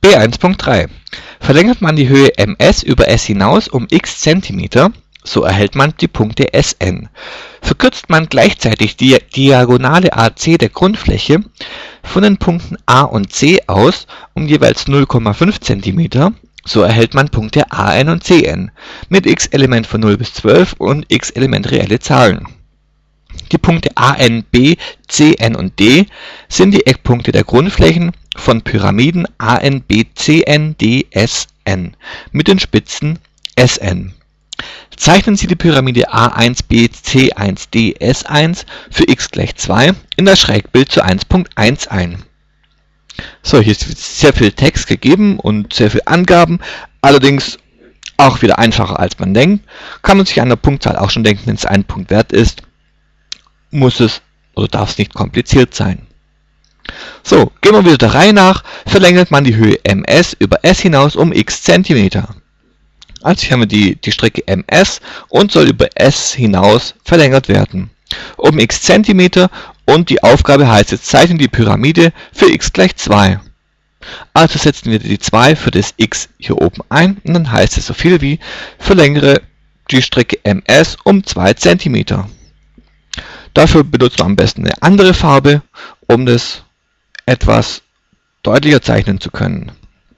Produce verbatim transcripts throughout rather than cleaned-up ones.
B eins Punkt drei. Verlängert man die Höhe M S über S hinaus um x Zentimeter, so erhält man die Punkte S N. Verkürzt man gleichzeitig die Diagonale A C der Grundfläche von den Punkten A und C aus um jeweils null Komma fünf Zentimeter, so erhält man Punkte A N und C N mit x-Element von null bis zwölf und x-Element reelle Zahlen. Die Punkte A N, B, C, N und D sind die Eckpunkte der Grundflächen von Pyramiden A N, B, C, N, D, S, N mit den Spitzen S N. Zeichnen Sie die Pyramide A eins, B, C eins, D, S eins für x gleich zwei in das Schrägbild zu eins Punkt eins ein. So, hier ist sehr viel Text gegeben und sehr viele Angaben, allerdings auch wieder einfacher als man denkt. Kann man sich an der Punktzahl auch schon denken, wenn es ein Punkt wert ist, muss es oder darf es nicht kompliziert sein. So, gehen wir wieder der Reihe nach, verlängert man die Höhe M S über S hinaus um x Zentimeter. Also hier haben wir die, die Strecke M S und soll über S hinaus verlängert werden. Um x Zentimeter und die Aufgabe heißt jetzt, zeichnen die Pyramide für x gleich zwei. Also setzen wir die zwei für das x hier oben ein und dann heißt es so viel wie, verlängere die Strecke M S um zwei Zentimeter. Dafür benutzt man am besten eine andere Farbe, um das etwas deutlicher zeichnen zu können.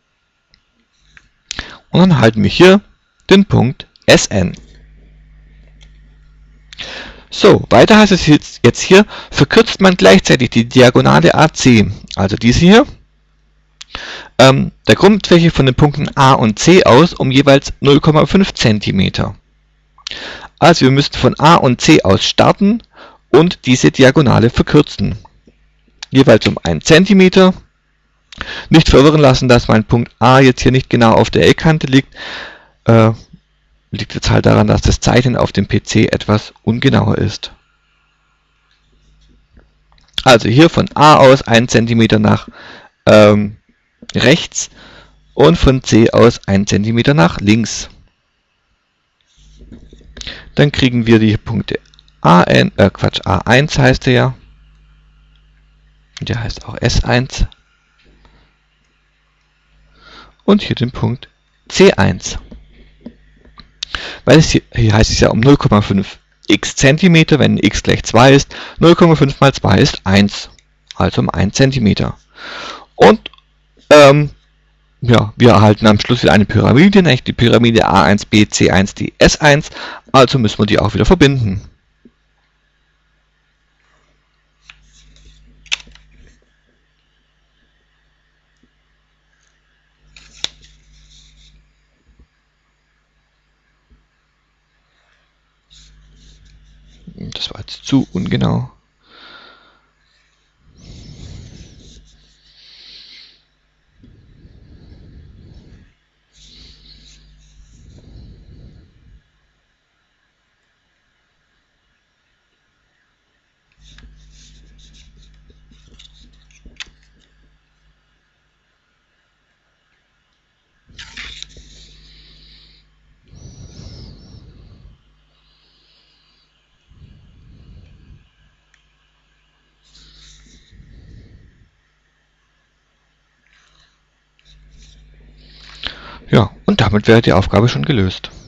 Und dann halten wir hier den Punkt S N. So, weiter heißt es jetzt hier, verkürzt man gleichzeitig die Diagonale A C, also diese hier, ähm, der Grundfläche von den Punkten A und C aus um jeweils null Komma fünf Zentimeter. Also wir müssen von A und C aus starten und diese Diagonale verkürzen. Jeweils um einen Zentimeter. Nicht verwirren lassen, dass mein Punkt A jetzt hier nicht genau auf der Eckkante liegt. Äh, liegt jetzt halt daran, dass das Zeichnen auf dem P C etwas ungenauer ist. Also hier von A aus einen Zentimeter nach ähm, rechts und von C aus einen Zentimeter nach links. Dann kriegen wir die Punkte A N, äh Quatsch, A eins heißt er ja. Der heißt auch S eins. Und hier den Punkt C eins. Weil es hier, hier heißt es ja um null Komma fünf x Zentimeter, wenn x gleich zwei ist, null Komma fünf mal zwei ist eins, also um einen Zentimeter. Und ähm, ja, wir erhalten am Schluss wieder eine Pyramide, nämlich die Pyramide A eins, B, C eins, D, S eins, also müssen wir die auch wieder verbinden. Das war jetzt zu ungenau. Ja, und damit wäre die Aufgabe schon gelöst.